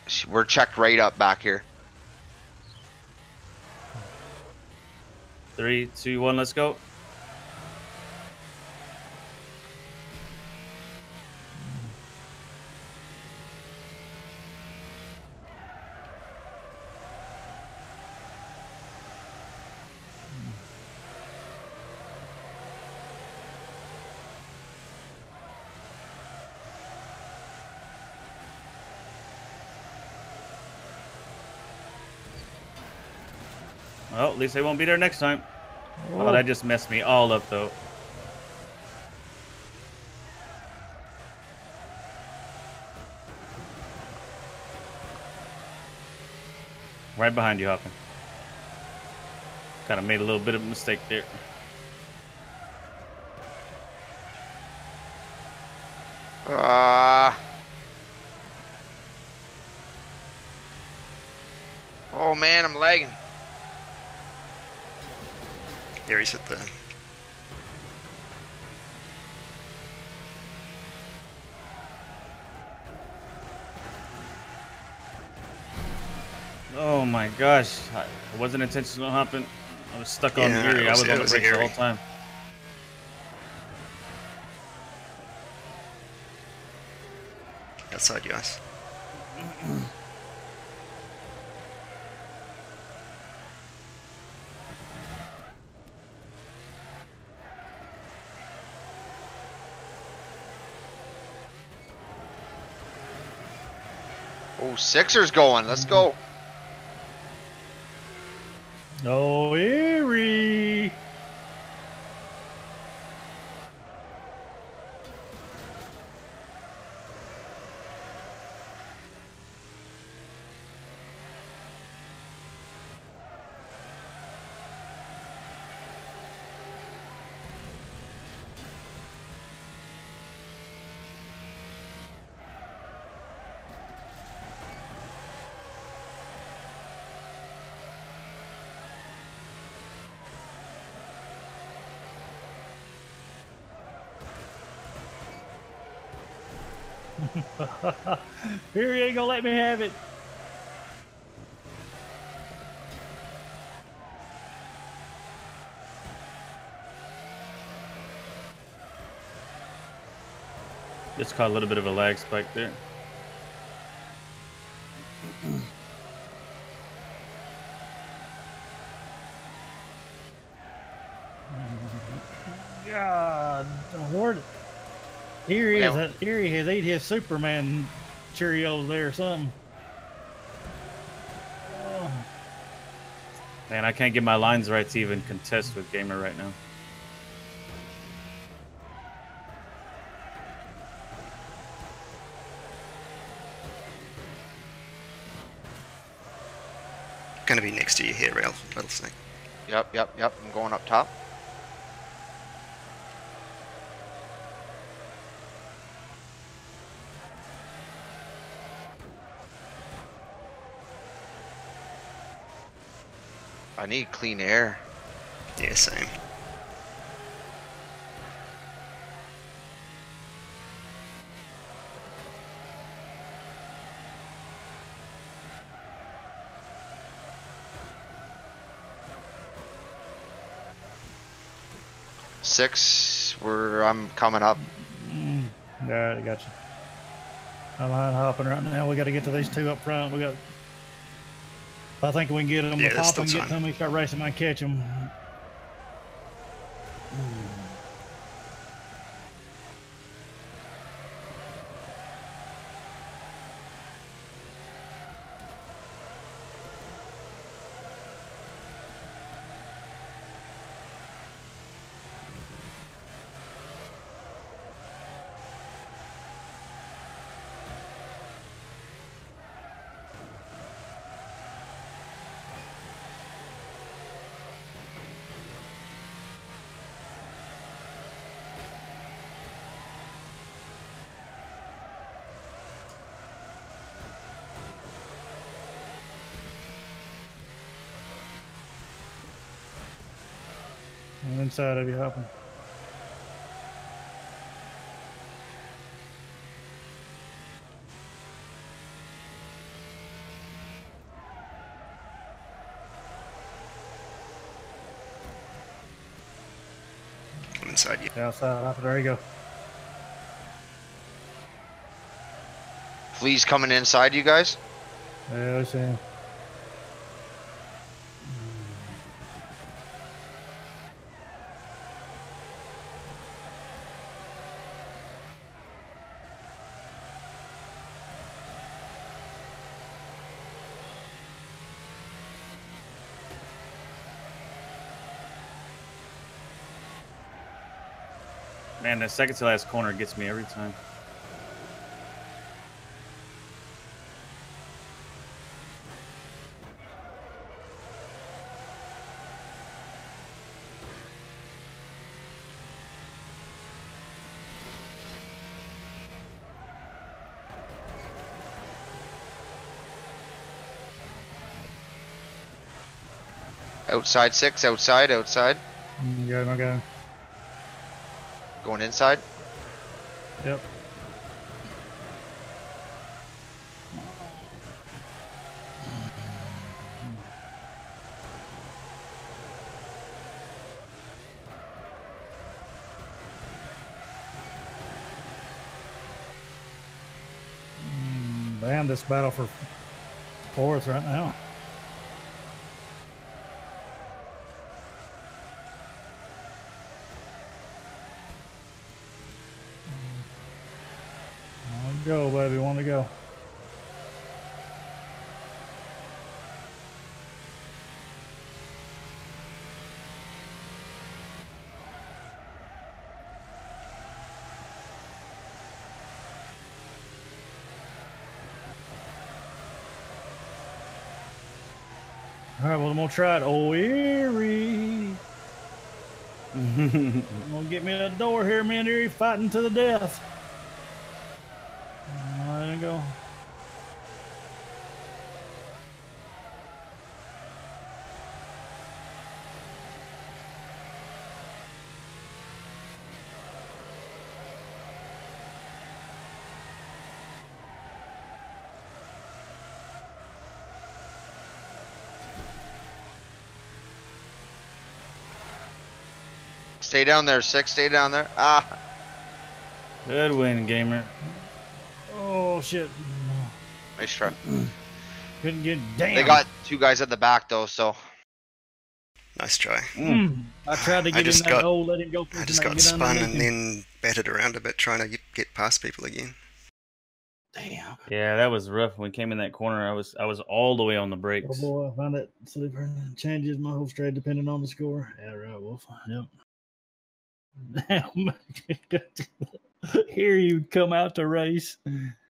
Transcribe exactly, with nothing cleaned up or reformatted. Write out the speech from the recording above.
We're checked right up back here. Three, two, one, let's go. Well, at least they won't be there next time. Oh, oh that just messed me all up, though. Right behind you, Hoppin. Kind of made a little bit of a mistake there. Uh... Oh man, I'm lagging. There he's at the... Oh my gosh. It wasn't intentional hopping. I was stuck on yeah, Erie. I was on the brakes the whole time. Outside you guys. Oh, Sixer's going. Let's go. Oh, Erie. Erie ain't gonna let me have it. Just caught a little bit of a lag spike there. God, Lord. Erie, is a, Erie has ate his Superman Cheerios there or something. Oh. Man, I can't get my lines right to even contest with Gamer right now. Gonna be next to you here, Rail, Rattlesnake. Yep, yep, yep. I'm going up top. I need clean air. Yeah, same. Six, where I'm coming up. Mm, all right, I got you. I'm line hopping right now. We got to get to these two up front. We got. I think we can get them. Yeah, We'll pop them, get time. them, and start racing. I catch them. I'm inside of you hopping. inside you. Outside. Up there you go. Flea's coming inside you guys. Yeah, I see him. Man, the second to last corner gets me every time. Outside six, outside, outside. Mm, got him, I got him. Going inside. Yep. Mm, Man, this battle for fourth right now. Want to go, baby. Want to go. All right, well, I'm going to try it. Oh, Erie. I'm going to get me a door here, me and Erie fighting to the death. There you go. Stay down there, six. Stay down there. Ah. Good win, gamer. Oh, shit. Nice try. Couldn't get damn. They got two guys at the back though, so. Nice try. Mm. I tried to I get just in that got- hole, let him go. I just got spun and then battered around a bit trying to get, get past people again. Damn. Yeah, that was rough. When we came in that corner, I was I was all the way on the Oh brakes. boy, I found that slipper and changes my whole straight depending on the score. Yeah, right, Wolf. Yep. Damn. Here you come out to race.